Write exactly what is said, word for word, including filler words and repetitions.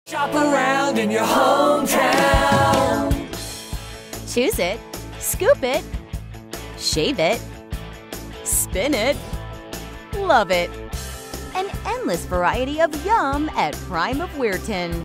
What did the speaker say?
Shop around in your hometown. Choose it, scoop it, shave it, spin it, love it. An endless variety of yum at Prime of Weirton.